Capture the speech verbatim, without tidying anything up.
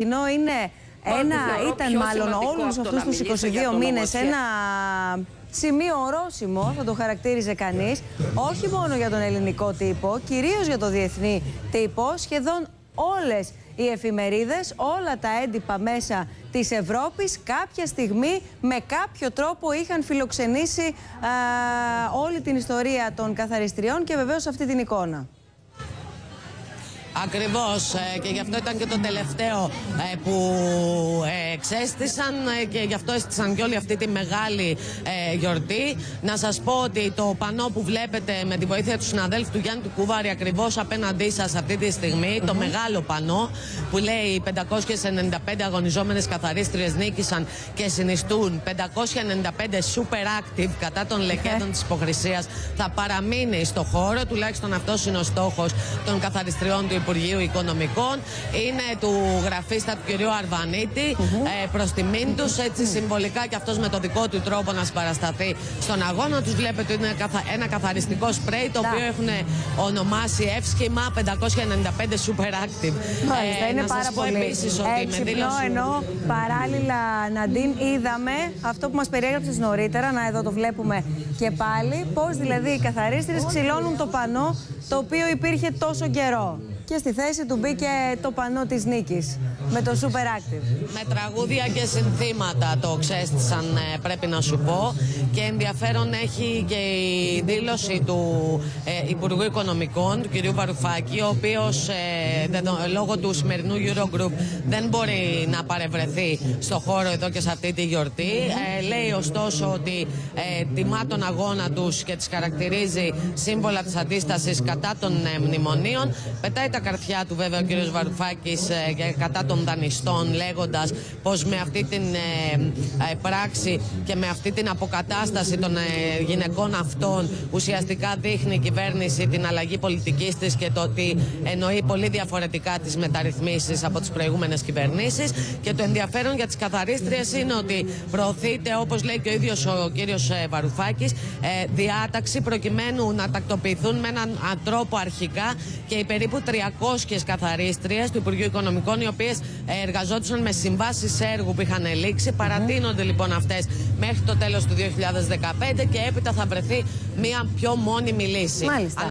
Κοινό είναι ένα, ήταν μάλλον όλους αυτούς τους είκοσι δύο μήνες ένα σημείο ορόσημο, θα το χαρακτήριζε κανείς, όχι μόνο για τον ελληνικό τύπο, κυρίως για το διεθνή τύπο. Σχεδόν όλες οι εφημερίδες, όλα τα έντυπα μέσα της Ευρώπης κάποια στιγμή με κάποιο τρόπο είχαν φιλοξενήσει α, όλη την ιστορία των καθαριστριών και βεβαίως αυτή την εικόνα. Ακριβώς, και γι' αυτό ήταν και το τελευταίο που εξέστησαν και γι' αυτό έστησαν και όλη αυτή τη μεγάλη γιορτή. Να σας πω ότι το πανό που βλέπετε με τη βοήθεια του συναδέλφου του Γιάννη του Κούβαρη ακριβώς απέναντί σας αυτή τη στιγμή, mm-hmm. το μεγάλο πανό που λέει πεντακόσιες ενενήντα πέντε αγωνιζόμενες καθαρίστριες νίκησαν και συνιστούν πεντακόσια ενενήντα πέντε super active κατά των λεκέντων okay. της υποκρισίας, θα παραμείνει στο χώρο, τουλάχιστον αυτός είναι ο στόχος των καθαριστριών του Υπουργείου Οικονομικών. Είναι του γραφίστα του κυρίου Αρβανίτη, mm-hmm. ε, προς τιμήν τους, έτσι συμβολικά και αυτός με το δικό του τρόπο να συμπαρασταθεί στον αγώνα τους. Βλέπετε ότι είναι ένα καθαριστικό σπρέι το οποίο έχουν ονομάσει εύσχημα πεντακόσια ενενήντα πέντε super active. Μάλιστα, ε, είναι να πάρα σας πω πολύ επίσης ότι έξυπνο, με δήλωση... ενώ παράλληλα, Ναντίν, είδαμε αυτό που μας περιέγραψες νωρίτερα, να εδώ το βλέπουμε και πάλι, πώς δηλαδή οι καθαρίστρες ξυλώνουν το πανό το οποίο υπήρχε τόσο καιρό. Και στη θέση του μπήκε το πανό της νίκης με το Super Active. Με τραγούδια και συνθήματα το ξέστησαν, πρέπει να σου πω. Και ενδιαφέρον έχει και η δήλωση του ε, Υπουργού Οικονομικών, του κυρίου Βαρουφάκη, ο οποίος ε, λόγω του σημερινού Eurogroup δεν μπορεί να παρευρεθεί στο χώρο εδώ και σε αυτή τη γιορτή. Ε, λέει ωστόσο ότι ε, τιμά τον αγώνα τους και τις χαρακτηρίζει σύμβολα της αντίστασης κατά των ε, μνημονίων. Πετάει τα καρφιά του βέβαια ο κύριος Βαρουφάκης ε, κατά των δανειστών, λέγοντας πως με αυτή την ε, ε, πράξη και με αυτή την αποκατάσταση των ε, γυναικών αυτών ουσιαστικά δείχνει η κυβέρνηση την αλλαγή πολιτικής της και το ότι εννοεί πολύ διαφορετικά τις μεταρρυθμίσεις από τις προηγούμενες κυβερνήσεις. Και το ενδιαφέρον για τις καθαρίστριες είναι ότι προωθείται, όπως λέει και ο ίδιος ο κύριος ε, Βαρουφάκης, ε, διάταξη προκειμένου να τακτοποιηθούν με έναν τρόπο αρχικά και οι περίπου τριακόσιες καθαρίστριες του Υπουργείου Οικονομικών, οι οποίες εργαζόντουσαν με συμβάσεις έργου που είχαν λήξει. Παρατείνονται λοιπόν αυτές μέχρι το τέλος του δύο χιλιάδες δεκαπέντε και έπειτα θα βρεθεί μια πιο μόνιμη λύση. Μάλιστα.